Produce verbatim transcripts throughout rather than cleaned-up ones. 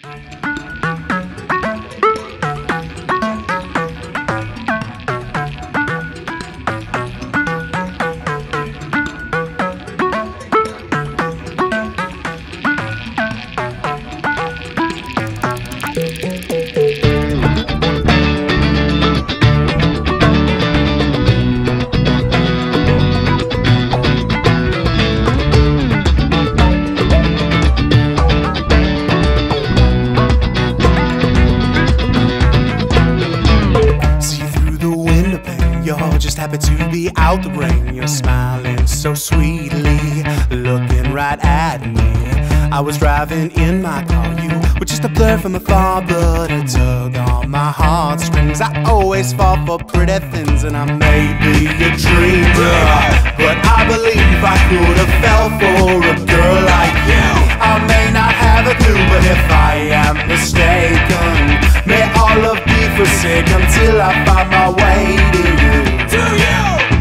Just happy to be out the rain. You're smiling so sweetly, looking right at me. I was driving in my car, you were just a blur from afar, but it tugged on my heartstrings. I always fall for pretty things, and I may be a dreamer, but I believe I could have fell for a girl like you. I may not have a clue, but if I am mistaken, may all love be forsaken till I find my way to you. To you!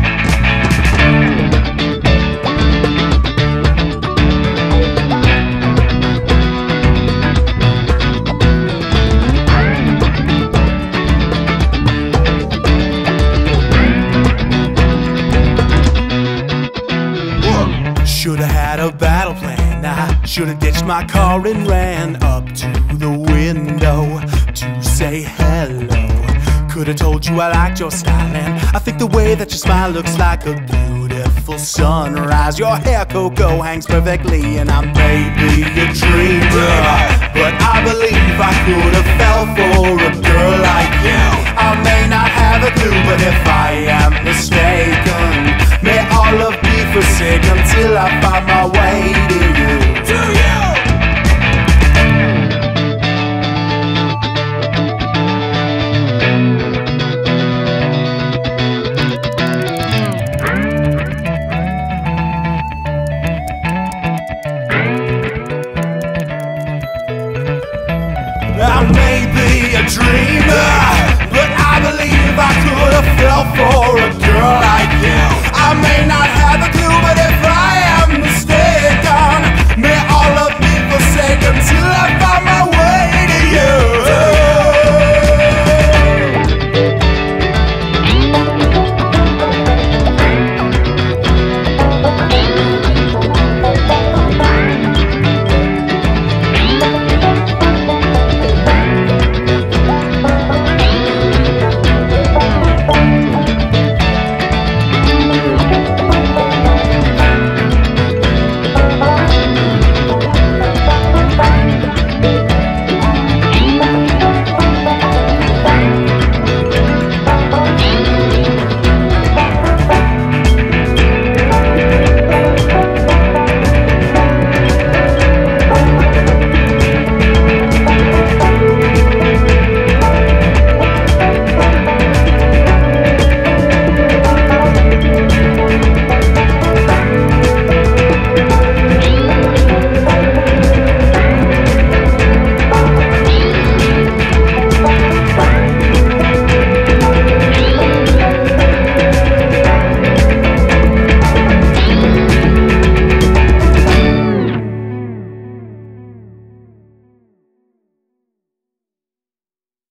Should've had a battle plan. I should've ditched my car and ran up to the window to say hello. Could've told you I liked your style, and I think the way that you smile looks like a beautiful sunrise. Your hair cocoa hangs perfectly, and I may be a dreamer, but I believe I could've fell for a girl like you. I may not have a clue, but if I am mistaken, may all love be forsaken till I find my way to you. To you! I may be a dreamer, but I believe I could have fell for a girl like you. I may not have a